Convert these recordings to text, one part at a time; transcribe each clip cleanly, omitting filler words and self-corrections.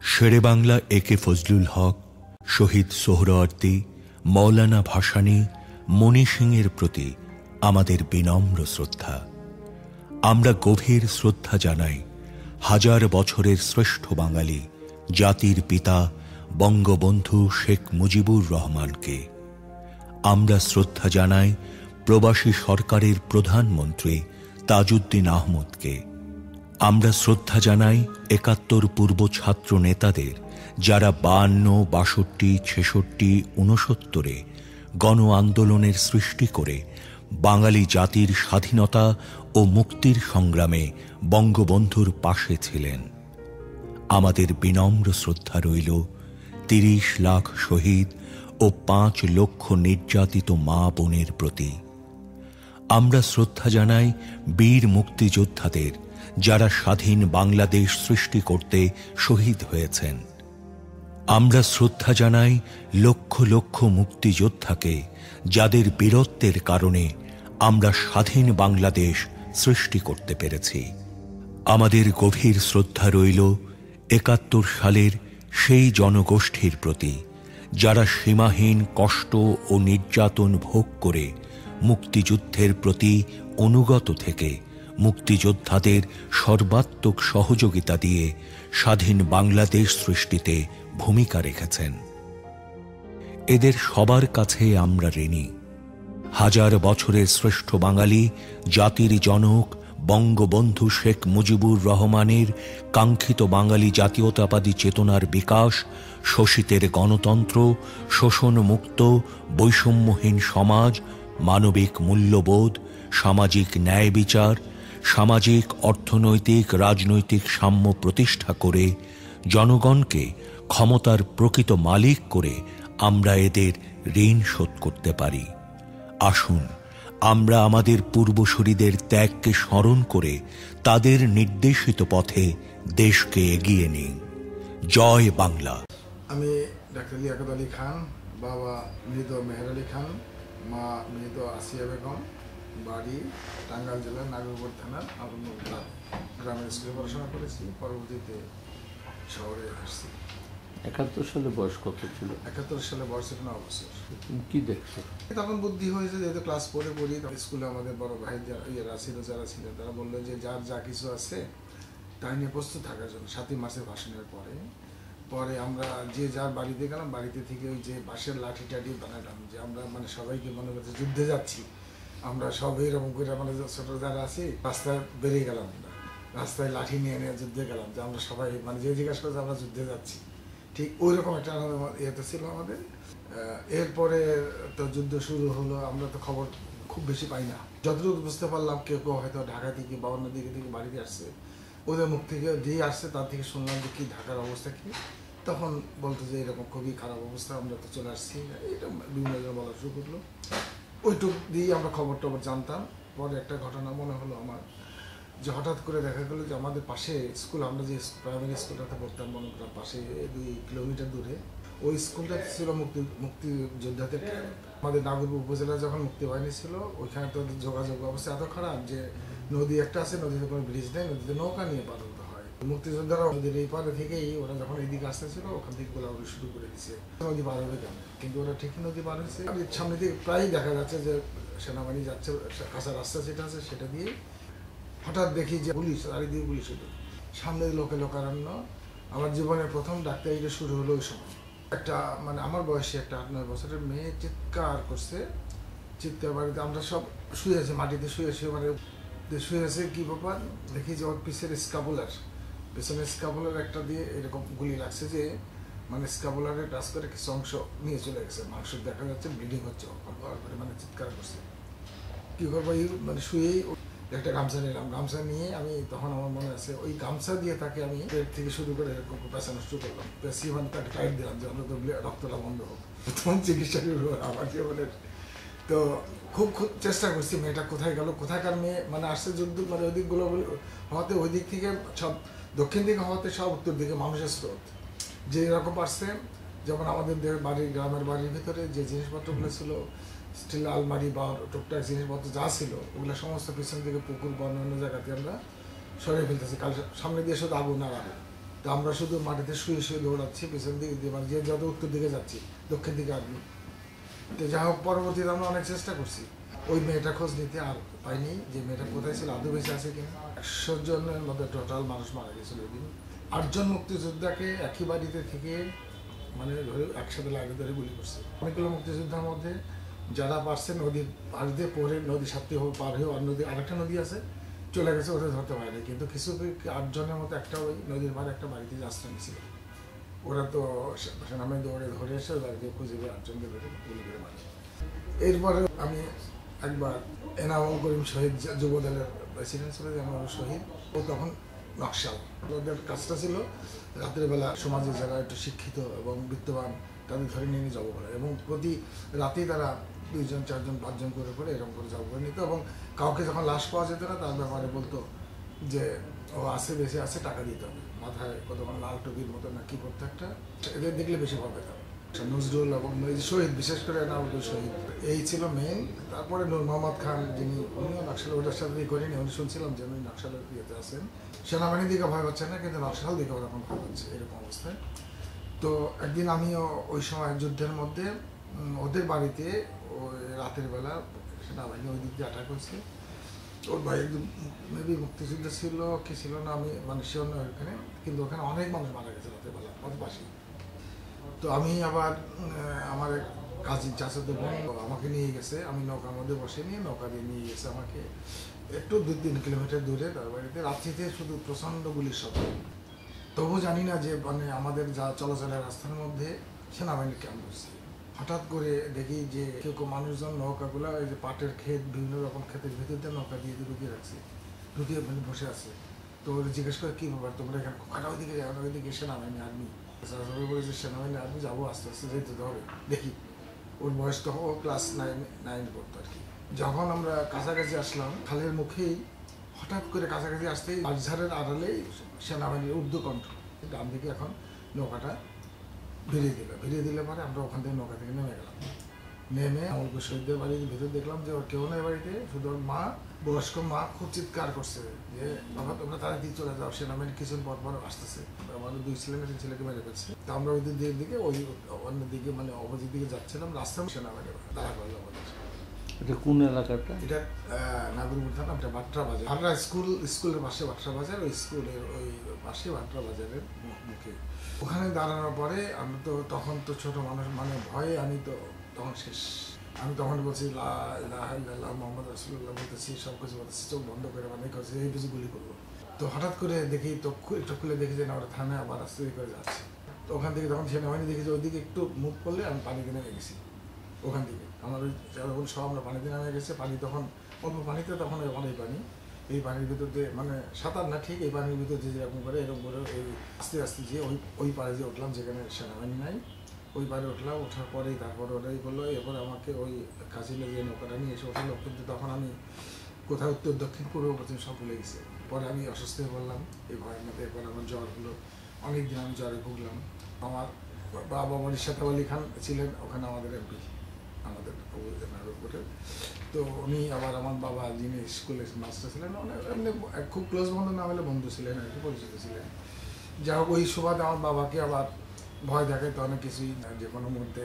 শেরে বাংলা একে ফজলুল হক, শহীদ সোহরাওয়ার্দী, মৌলানা ভাসানী, মণি সিংয়ের প্রতি আমাদের বিনম্র শ্রদ্ধা। আমরা গভীর শ্রদ্ধা জানাই হাজার বছরের শ্রেষ্ঠ বাঙালি জাতির পিতা বঙ্গবন্ধু শেখ মুজিবুর রহমানকে। আমরা শ্রদ্ধা জানাই প্রবাসী সরকারের প্রধানমন্ত্রী তাজউদ্দিন আহমদকে। আমরা শ্রদ্ধা জানাই ৭১ পূর্ব ছাত্র নেতাদের, যারা ৫২, ৬২, ৬৬, ৬৯-এ গণ আন্দোলনের সৃষ্টি করে বাঙালি জাতির স্বাধীনতা ও মুক্তির সংগ্রামে বঙ্গবন্ধুর পাশে ছিলেন। আমাদের বিনম্র শ্রদ্ধা রইল ৩০ লাখ শহীদ ও ৫ লক্ষ নির্যাতিত মা বোনের প্রতি। আমরা শ্রদ্ধা জানাই বীর মুক্তিযোদ্ধাদের, যারা স্বাধীন বাংলাদেশ সৃষ্টি করতে শহীদ হয়েছেন। আমরা শ্রদ্ধা জানাই লক্ষ লক্ষ মুক্তিযোদ্ধাকে, যাদের বীরত্বের কারণে আমরা স্বাধীন বাংলাদেশ সৃষ্টি করতে পেরেছি। আমাদের গভীর শ্রদ্ধা রইল ৭১ সালের সেই জনগোষ্ঠীর প্রতি, যারা সীমাহীন কষ্ট ও নির্যাতন ভোগ করে মুক্তিযুদ্ধের প্রতি অনুগত থেকে মুক্তিযোদ্ধাদের সর্বাত্মক সহযোগিতা দিয়ে স্বাধীন বাংলাদেশ সৃষ্টিতে ভূমিকা রেখেছেন। এদের সবার কাছে আমরা ঋণী। হাজার বছরের শ্রেষ্ঠ বাঙালি জাতির জনক বঙ্গবন্ধু শেখ মুজিবুর রহমানের কাঙ্ক্ষিত বাঙালি জাতীয়তাবাদী চেতনার বিকাশ, শোষিতের গণতন্ত্র, শোষণমুক্ত বৈষম্যহীন সমাজ, মানবিক মূল্যবোধ, সামাজিক ন্যায় বিচার, সামাজিক অর্থনৈতিক রাজনৈতিক সাম্য প্রতিষ্ঠা করে জনগণকে ক্ষমতার প্রকৃত মালিক করে আমরা এদের ঋণ শোধ করতে পারি। আসুন আমরা আমাদের পূর্বসূরীদের ত্যাগকে স্মরণ করে তাদের নির্দেশিত পথে দেশকে এগিয়ে নিই। জয় বাংলা। আমি ডাক্তার লিয়াকত আলী খান, বাবা মৃত মেহের আলী খান, মা মৃত আসিয়া বেগম, বাড়ি টাঙ্গাইল জেলার নাগরপুর থানার আলমপুর গ্রামের স্কুলে পড়াশোনা করেছি। পরবর্তীতে শহরে আসছি। ৭১ সালে বয়স কত ছিল? ৭১ সালে বয়স ৯ বছর। কি দেখছো? তখন বুদ্ধি হয়েছে, যেহেতু ক্লাস 4-এ পড়ি, স্কুলে আমাদের বড় ভাই যারা ছিলেন, তারা বললো যে যার যা কিছু আছে তাই নিয়ে প্রস্তুত থাকার জন্য। ৭ই মার্চের ভাষণের পরে আমরা যে যার বাড়িতে গেলাম, বাড়িতে থেকে ওই যে বাঁশের লাঠি টাঠি বানালাম, যে আমরা মানে সবাইকে মনে করছে যুদ্ধে যাচ্ছি। আমরা সব এরকম করে মানে ছোট যারা আছি রাস্তায় বেরিয়ে গেলাম, রাস্তায় লাঠি নিয়ে যুদ্ধে গেলাম, যে আমরা সবাই মানে যে জিজ্ঞাসা করছে আমরা যুদ্ধে যাচ্ছি। ঠিক ওই রকম একটা ইয়েতে ছিল আমাদের। এরপরে তো যুদ্ধ শুরু হলো। আমরা তো খবর খুব বেশি পাই না, যতটুকু বুঝতে পারলাম কেউ কেউ হয়তো ঢাকা থেকে বাবান্নর দিকে থেকে বাড়িতে আসছে, ওদের মুখ থেকে দিয়ে আসছে, তার থেকে শুনলাম যে কি ঢাকার অবস্থা কি। তখন বলতো যে এরকম খুবই খারাপ অবস্থা, আমরা তো চলে আসছি। এটা বিভিন্ন জন বলা শুরু করলো। ওইটুক দিয়ে আমরা খবর টবর জানতাম। পরে একটা ঘটনা মনে হলো আমার, যে হঠাৎ করে দেখা গেলো যে আমাদের পাশে স্কুল, আমরা যে প্রাইমারি স্কুলটাতে পড়তাম মনে করলাম পাশে 2 কিলোমিটার দূরে, ওই স্কুলটা ছিল মুক্তিযোদ্ধাদের ক্যাম্প। আমাদের নাগরপুর উপজেলা যখন মুক্তিবাহিনী ছিল, ওইখানে তো যোগাযোগ ব্যবস্থা এত খারাপ যে নদী একটা আছে, নদীতে কোনো ব্রিজ নেই, নদীতে নৌকা নিয়ে পার হতে হয়। মুক্তিযোদ্ধারা নদীর এই পারে থেকেই ওরা যখন এইদিকে আসতেছিল, ওখান থেকে গোলাগুলি শুরু করে দিচ্ছে নদী পার হবে কেন, কিন্তু ওরা ঠিকই নদী পার হয়েছে। সামনে থেকে প্রায়ই দেখা যাচ্ছে যে সেনাবাহিনী যাচ্ছে, কাঁচা রাস্তা যেটা আছে সেটা দিয়ে। হঠাৎ দেখি যে পুলিশ, চারিদিকে পুলিশ হলো, সামনে লোকে লোকারণ্য। আমার জীবনের প্রথম ডাক্তারিটা শুরু হলো ওই সময়। একটা মানে আমার বয়সী একটা 8-9 বছরের মেয়ে চিৎকার করছে, চিৎকার বাড়িতে আমরা সব শুয়ে আছি, মাটিতে শুয়ে মানে শুয়ে আছে। কি ব্যাপার দেখি যে ওর পিছের পেছনের স্কাপুলার একটা দিয়ে এরকম গুলি লাগছে, যে মানে স্কাপুলারে টাচ করে কিছু অংশ নিয়ে চলে গেছে, মাংস দেখা যাচ্ছে, ব্লিডিং হচ্ছে, মানে চিৎকার করছে। কি করবো, মানে শুয়েই একটা গামছা নিলাম, গামছা নিয়ে আমি তখন আমার মনে আছে ওই গামছা দিয়ে তাকে আমি পেট থেকে শুরু করে এরকম পেঁচানো শুরু করলাম, পেঁচিয়ে মানে তাকে টাইট দিলাম যে অন্তত রক্তটা বন্ধ হোক। তখন চিকিৎসা আমার জীবনের। তো খুব চেষ্টা করছি মেয়েটা কোথায় গেল, কোথাকার মেয়ে, মানে আসছে যুদ্ধ, মানে ওই দিকগুলো হওয়াতে ওই দিক থেকে সব দক্ষিণ দিকে হওয়াতে সব উত্তর দিকে মানুষের স্রোত যে এরকম আসছে। যেমন আমাদের বাড়ির গ্রামের বাড়ির ভিতরে যে জিনিসপত্রগুলো ছিল, স্টিল আলমারি বা টুকটাক জিনিসপত্র যা ছিল, ওগুলো সমস্ত পিছন থেকে পুকুর বা অন্যান্য জায়গাতে আমরা সরিয়ে ফেলতেছি। কাল সামনে দিয়ে শুধু আগুন আর আগুন, তো আমরা শুধু মাটিতে শুয়ে শুয়ে দৌড়াচ্ছি পেছন দিকে দিয়ে, মানে যে যত উত্তর দিকে যাচ্ছি দক্ষিণ দিকে আর্মি। তো যাই হোক পরবর্তীতে আমরা অনেক চেষ্টা করছি ওই মেয়েটা খোঁজ নিতে, আর পাইনি যে মেয়েটা কোথায় ছিল, আদৌ বেঁচে আছে কিনা। 100 জনের মধ্যে টোটাল মানুষ মারা গেছিল ওই দিন। 8 জন মুক্তিযোদ্ধাকে একই বাড়িতে থেকে মানে ধরে একসাথে লাগে ধরে গুলি করছে। অনেকগুলো মুক্তিযোদ্ধার মধ্যে যারা পারছে নদীর পাশ দিয়ে পড়ে নদী সাথে পার হয়ে অন্য নদী, আরেকটা নদী আছে চলে গেছে, ওদের ধরতে পারেনি। কিন্তু কিছু 8 জনের মতো একটা ওই নদীর পাড়ে একটা বাড়িতে আশ্রয় নিয়েছিল। ওরা তো সেনাবাহিনী দৌড়ে ধরে এসে বাড়িতে খুঁজে 8 জনকে ধরে গুলি করে মারে। এরপরে আমি একবার এনামুল করিম শহীদ যুব দলের প্রেসিডেন্ট ছিল, এনামুল শহীদ, ও তখন নকশাল। ওদের কাজটা ছিল রাতের বেলা সমাজে যারা একটু শিক্ষিত এবং বিত্তবান তাদের ধরে নিয়ে জব করে, এবং প্রতি রাতেই তারা 2 জন 4 জন 5 জন করে করে এরকম করে জব করে নিত। এবং কাউকে যখন লাশ পাওয়া যেত না তার ব্যাপারে বলতো যে ও আছে, বেশি আছে, টাকা দিতে হবে। মাথায় কতক্ষণ লাল টুপির মতো না কি করতো একটা, এদের দেখলে বেশি ভালো পেতাম। নজরুল এবং শহীদ, বিশেষ করে এনামুল শহীদ, এই ছিল মেইন। তারপরে নূর মোহাম্মদ খান, যিনি উনিও নকশাল, ওটার সাথে করেনি, উনি শুনছিলাম যে উনি নকশালের ইয়েতে আছেন। সেনাবাহিনীর দিকে ভয় পাচ্ছে না, কিন্তু নকশাল দিকে ওরকম ভয় পাচ্ছে, এরকম অবস্থায়। তো একদিন আমিও ওই সময় যুদ্ধের মধ্যে ওদের বাড়িতে ওই রাতের বেলা সেনাবাহিনী ওই দিক দিয়ে অ্যাটাক করছে। ওর ভাই একদম মেবি মুক্তিযুদ্ধ ছিল কি ছিল না আমি মানে শিওর না ওখানে, কিন্তু ওখানে অনেক মানুষ মারা গেছে রাতের বেলা পাশাপাশি। তো আমি আবার আমার এক কাজিন চাচাতো বোন আমাকে নিয়ে গেছে, আমি নৌকার মধ্যে বসে নিয়ে নৌকা দিয়ে নিয়ে গেছে আমাকে একটু 2-3 কিলোমিটার দূরে তার বাড়িতে। রাত্রিতে শুধু প্রচণ্ড গুলির শব্দ, তবু জানি না যে মানে আমাদের যা চলাচলের রাস্তার মধ্যে সেনাবাহিনী ক্যাম্প করছে। হঠাৎ করে দেখি যে কেউ কেউ মানুষজন নৌকাগুলো এই যে পাটের ক্ষেত, বিভিন্ন রকম ক্ষেতের ভিতর দিয়ে নৌকা দিয়ে ঢুকিয়ে রাখছে, ঢুকিয়ে মানে বসে আছে। তো ওরা জিজ্ঞেস করে কী ব্যাপার তোমরা এখানে, কাটা ওইদিকে যাও না, ওইদিকে সেনাবাহিনী আর্মি। সবাই বলেছে সেনাবাহিনী আর্মি, যাবো আস্তে আস্তে যেতে তো হবে। দেখি ওর বয়স তখন ও ক্লাস 9 পড়তো আর কি। যখন আমরা কাছাকাছি আসলাম, খালের মুখেই হঠাৎ করে কাছাকাছি আসতেই বাঁশঝাড়ের আড়ালেই সেনাবাহিনীর উর্দু কণ্ঠ, ডান দিকে এখন নৌকাটা ভিড়িয়ে দিলে পরে আমরা ওখান থেকে নৌকা থেকে নেমে গেলাম। নেমে আমলপুর শহীদদের বাড়ির ভিতর দেখলাম যে ওর কেউ নেই বাড়িতে, শুধু ওর মা, বয়স্ক মা খুব চিৎকার করছে যে বাবা তোমরা তাড়াতাড়ি চলে যাও, সেনাবাহিনী কিছুদিন পর পর আসতেছে। আমাদের 2 ছেলে মেয়ে ছেলেকে মেরে ফেলছে। তো আমরা ওই দিকে ওই অন্য দিকে মানে অপোজিট দিকে যাচ্ছিলাম, রাস্তায় সেনাবাহিনী দাঁড়া করলো আমাদের। এটা কোন এলাকাটা? এটা নাগরপুর থানা, এটা ভাট্রা বাজার। আমরা স্কুলের পাশে ভাট্রা বাজার, ওই স্কুলের ওই পাশে ভাট্রা বাজারের মুখে। ওখানে দাঁড়ানোর পরে আমি তো তখন তো ছোট মানুষ, মানে ভয়ে আমি তো তখন শেষ। আমি তখন বলছি লা ইলাহা ইল্লাল্লাহ মুহাম্মদ রাসূলুল্লাহ বলতেছি, সব কিছু বলতেছি, চোখ বন্ধ করে মানে করছি এই কিছু গুলি করবো। তো হঠাৎ করে দেখি একটু খুলে দেখি যে না ওরা থানায় আবার আস্তে করে যাচ্ছে। তো ওখান থেকে তখন সেনাবাহিনী দেখি যে ওইদিকে একটু মুখ করলে আমি পানিতে নেমে গেছি। ওখান থেকে আমার ওই যখন সব আমরা পানিতে নামে গেছে, পানি তখন অল্প পানিতে, তখন অনেক পানি, এই পানির ভিতর দিয়ে মানে সাঁতার না ঠিক, এই পানির ভিতর দিয়ে যেরকম করে এরকম করে এই আস্তে আস্তে যে ওই পাড়ে যে উঠলাম যেখানে সেনাবাহিনী নাই, ওই পাড়ে উঠলাম। ওঠার পরেই তারপরে ওটাই করলো। এরপরে আমাকে ওই কাছিলে যে নৌকাটা নিয়ে এসে উঠলো, কিন্তু তখন আমি কোথাও উত্তর দক্ষিণ পূর্ব পশ্চিম সব ভুলে গেছি। পরে আমি অসুস্থ হয়ে পড়লাম এই ভয়ের মধ্যে। এরপর আমার জ্বর হলো, অনেকদিন আমি জ্বরে ভুগলাম। আমার বাবা মনীষা আলী খান ছিলেন ওখানে আমাদের এমপি, আমাদের নাগরপুরের। তো উনি আবার আমার বাবা যিনি স্কুলের মাস্টার ছিলেন, মানে এমনি খুব ক্লোজ বন্ধু না হলে বন্ধু ছিলেন আর কি, পরিচিত ছিলেন। যা হোক ওই সুবাদে আমার বাবাকে আবার ভয় দেখাইতো অনেক কিছুই, যে কোনো মুহূর্তে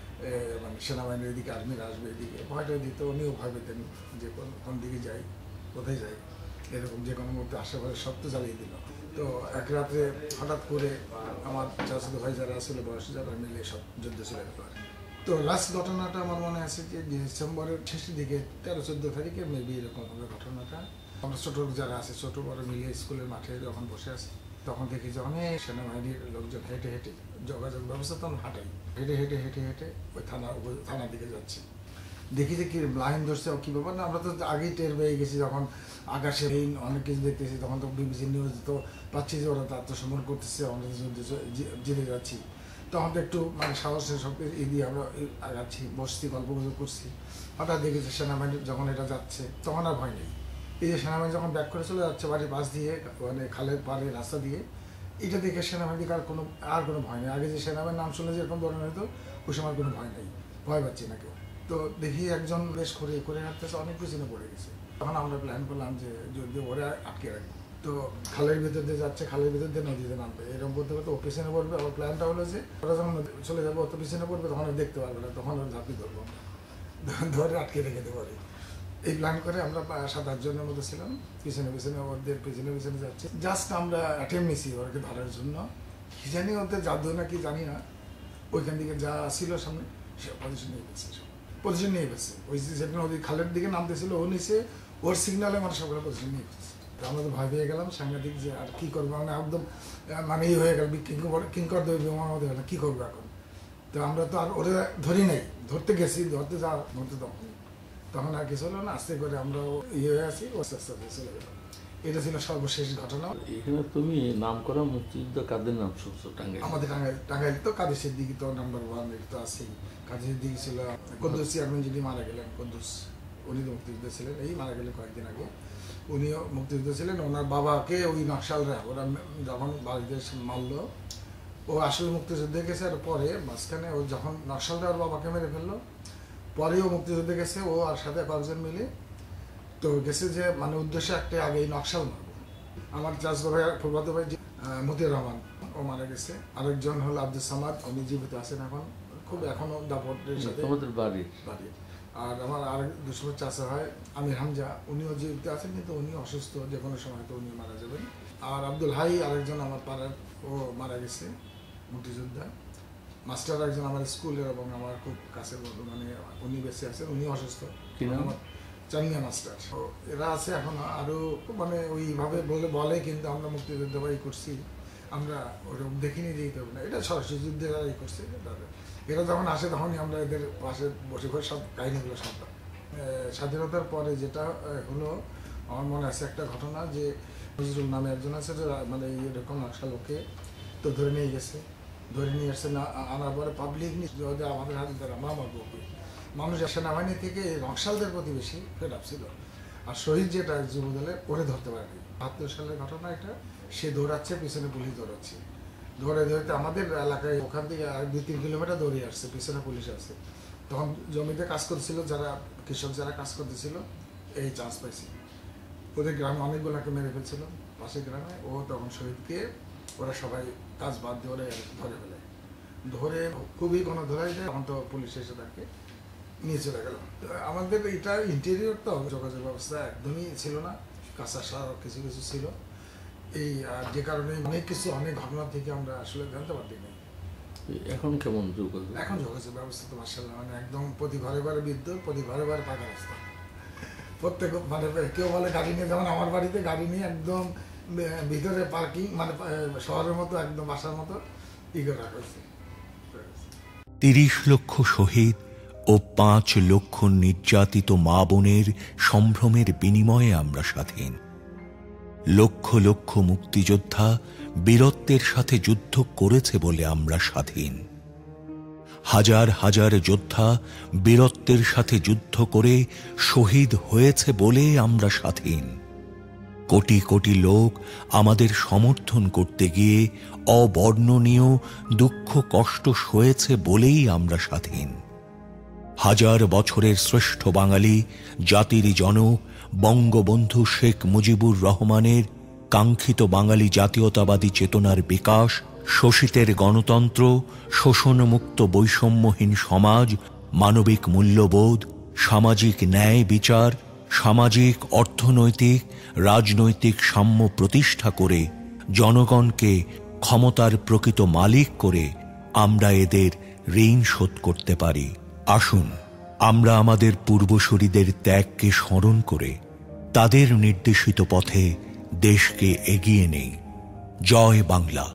মানে সেনাবাহিনীর এদিকে আর্মির আসবে, এদিকে ভয়টা দিত। উনিও ভয় পেতেন যে কোন দিকে যাই, কোথায় যাই, এরকম যে কোনো মুহূর্তে আশেপাশে সব তো জ্বালিয়ে দিল। তো এক রাত্রে হঠাৎ করে আমার চাচাতো ভাই যারা আসলে বয়স যারা মিলে সব যুদ্ধ চলে গেল আর কি। তো লাস্ট ঘটনাটা আমার মনে আছে যে ডিসেম্বরের শেষের দিকে 13-14 তারিখে মেবি এরকম হবে ঘটনাটা। আমরা ছোটো যারা আছে ছোটো বড় মিলিয়ে স্কুলের মাঠে যখন বসে আছি, তখন দেখি যে অনেক সেনাবাহিনীর লোকজন হেঁটে হেঁটে, যোগাযোগ ব্যবস্থা তখন হাঁটাই, হেঁটে হেঁটে হেঁটে হেঁটে ওই থানার দিকে যাচ্ছে। দেখি যে কি লাইন ধরছে কী ব্যাপার না, আমরা তো আগেই টের পেয়ে গেছি যখন আকাশে অনেক কিছু দেখতেছি, তখন তো বিবিসি নিউজ তো পাচ্ছি যে ওরা তো আত্মসমর্পণ করতেছে, আমরা জিতে যাচ্ছি। তখন তো একটু মানে সাহসের সব দিয়ে আমরা আগাচ্ছি, বসছি, গল্প গুজব করছি। হঠাৎ দেখেছি সেনাবাহিনী যখন এটা যাচ্ছে, তখন আর ভয় নেই। এই যে সেনাবাহিনী যখন ব্যাক করে চলে যাচ্ছে বাড়ির পাশ দিয়ে, মানে খালের পাড়ে রাস্তা দিয়ে, এটা দেখে সেনাবাহিনীকে আর কোনো ভয় নেই। আগে যে সেনাবাহিনীর নাম শুনে যেরকম দৌড়ানো হতো, ওই সময় কোনো ভয় নেই, ভয় পাচ্ছি না কেউ। তো দেখি একজন বেশ করে হাঁটতেছে, অনেক পিছনে পড়ে গেছে। তখন আমরা প্ল্যান করলাম যে যদি ওরা আটকে রাখবো, তো খালের ভিতর দিয়ে যাচ্ছে, খালের ভিতর দিয়ে নদীতে নামবে, এরকম করতে করতে ও পিছনে পড়বে। আমার প্ল্যানটা হলো যে ওরা যখন চলে যাবে, অত পিছনে পড়বে, তখন দেখতে পারবে না, তখন ওর ঝাঁপি ধরবো, ধরে আটকে রেখে দেবো। এই প্ল্যান করে আমরা 7-8 জনের মতো ছিলাম, পিছনে পিছনে ওদের পিছনে পিছনে যাচ্ছি। জাস্ট আমরা অ্যাটেম্প নিছি ওকে ধরার জন্য। কি জানি ওদের জাদু না কি জানি না, ওইখান থেকে যা ছিল সামনে সে পজিশন নিয়ে গেছে, পজিশন নিয়ে গেছে। ওই যেটা নদী খালের দিকে নামতেছিল ও নিচে, ওর সিগনালে মানে সবগুলো পজিশন নিয়ে গেছে। আমরা তো ভয় পেয়ে গেলাম সাংঘাতিক, যে আর কি করবো, মানে একদম মানে এই হয়ে গেল, কিঙ্কর দেবে বিমান মধ্যে হলো, কী করবো এখন। তো আমরা তো আর ওরা ধরি নাই, ধরতে গেছি, ধরতে তখন আর কিছু হলো না, আস্তে করে আমরা ইয়ে হয়ে আছি, ও আস্তে আস্তে চলে গেলাম। এটা ছিল সর্বশেষ ঘটনা। এখানে তুমি নাম করা মুক্তিযুদ্ধ কাদের নাম শুনছো টাঙ্গাইল? আমাদের টাঙ্গাইল তো কাদের সিদ্দিকী তো নাম্বার 1, এটা তো আছেই। কাদের সিদ্দিকী ছিল কুদ্দুস চেয়ারম্যান, যিনি মারা গেলেন, কুদ্দুস, উনি তো মুক্তিযুদ্ধ ছিলেন, এই মারা গেলেন কয়েকদিন আগে। উনিও মুক্তিযুদ্ধ ছিলেন। ওনার বাবাকে ওই নকশালরা ওরা যখন বাড়িতে মারলো, ও আসলে মুক্তিযুদ্ধে গেছে। আর পরে মাঝখানে ও যখন নকশালরা ওর বাবাকে মেরে ফেললো, পরেও মুক্তিযুদ্ধে গেছে ও আর সাথে কয়েকজন মিলে। তো গেছে যে মানে উদ্দেশ্য একটা, আগে এই নকশাল মারবো। আমার চাচা ভাই, ফুলবাদ ভাই মতিউর রহমান, ও মারা গেছে। আরেকজন হলো আব্দুল সামাদ, উনি জীবিত আছেন এখন, খুব এখনো দাপটের সাথে বাড়ি। আর আমার আরেক দুশো চাচা হয় আমির হামজা, উনিও জীবিত আছেন, কিন্তু উনি অসুস্থ, যে কোনো সময় তো উনি মারা যাবেন। আর আব্দুল হাই আরেকজন আমার পাড়ার, ও মারা গেছে মুক্তিযোদ্ধা। মাস্টার একজন আমার স্কুলের এবং আমার খুব কাছের বন্ধু, মানে উনি বেঁচে আছেন, উনি অসুস্থ, আমার চাঙ্গা মাস্টার। এরা আছে এখন আরও, মানে ওইভাবে বলে কিন্তু আমরা মুক্তিযুদ্ধ বাই করছি, আমরা ওরকম দেখিনি যে এটা না, এটা সরাসরি যুদ্ধে যারাই করছে তাদের। এরা যখন আসে তখনই আমরা এদের পাশে বসে বসে সব কাহিনিগুলো শুনতাম। স্বাধীনতার পরে যেটা হলো, আমার মনে আছে একটা ঘটনা, যে নজরুল নামে একজন আছে, মানে এরকম নকশাল ওকে তো ধরে নিয়ে গেছে, ধরে নিয়ে আসছে না, আনার পরে পাবলিক আমাদের হাতে তারা মারবো, মানুষ সেনাবাহিনী থেকে নকশালদের প্রতি বেশি ফেড আপ ছিল। আর শহীদ যেটা যুবদলে ওরে ধরতে পারেনি। 72 সালের ঘটনা এটা, সে দৌড়াচ্ছে, পিছনে পুলিশ দৌড়াচ্ছে, ধরতে আমাদের এলাকায় ওখান থেকে 2-3 কিলোমিটার দৌড়িয়ে আসছে, পিছনে পুলিশ আসছে। তখন জমিতে কাজ করছিল যারা কৃষক, যারা কাজ করতেছিল, এই চান্স পাইছে। ওদের গ্রামে অনেকগুলোকে মেরে ফেলছিল, পাশের গ্রামে। ও তখন শহীদকে ওরা সবাই কাজ বাদ দিয়ে ওরা ধরে ফেলে, ধরে খুবই গণধোলাই দেয়। তখন তো পুলিশ এসে তাকে নিয়ে চলে গেল। আমাদের এটা ইন্টেরিয়র তো, যোগাযোগ ব্যবস্থা একদমই ছিল না, কাঁচা সার কিছু কিছু ছিল, এই যে কারণে অনেক ঘটনা থেকে আমরা আসলে জানতে পারছি না। এখন কেমন যোগাযোগ? এখন যোগাযোগ ব্যবস্থা তো মাশাআল্লাহ, মানে একদম প্রতি ঘরে ঘরে বিদ্যুৎ, প্রতি ঘরে ঘরে পাকা রাস্তা, প্রত্যেক মানে কেউ বলে গাড়ি নিয়ে, যেমন আমার বাড়িতে গাড়ি নিয়ে একদম ভিতরে পার্কিং, মানে শহরের মতো একদম বাসার মতো ই করে রাখা হয়েছে। 30 লক্ষ শহীদ ও 5 লক্ষ নির্যাতিত মা বোনের সম্ভ্রমের বিনিময়ে আমরা স্বাধীন। লক্ষ লক্ষ মুক্তিযোদ্ধা বীরত্বের সাথে যুদ্ধ করেছে বলে আমরা স্বাধীন। হাজার হাজার যোদ্ধা বীরত্বের সাথে যুদ্ধ করে শহীদ হয়েছে বলে আমরা স্বাধীন। কোটি কোটি লোক আমাদের সমর্থন করতে গিয়ে অবর্ণনীয় দুঃখ কষ্ট সয়েছে বলেই আমরা স্বাধীন। হাজার বছরের শ্রেষ্ঠ বাঙালি জাতির জনক বঙ্গবন্ধু শেখ মুজিবুর রহমানের কাঙ্ক্ষিত বাঙালি জাতীয়তাবাদী চেতনার বিকাশ, শোষিতের গণতন্ত্র, শোষণমুক্ত বৈষম্যহীন সমাজ, মানবিক মূল্যবোধ, সামাজিক ন্যায় বিচার, সামাজিক অর্থনৈতিক রাজনৈতিক সাম্য প্রতিষ্ঠা করে জনগণকে ক্ষমতার প্রকৃত মালিক করে আমরা এদের ঋণ শোধ করতে পারি। আসুন আমরা আমাদের পূর্বসূরীদের ত্যাগকে স্মরণ করে তাদের নির্দেশিত পথে দেশকে এগিয়ে নেই। জয় বাংলা।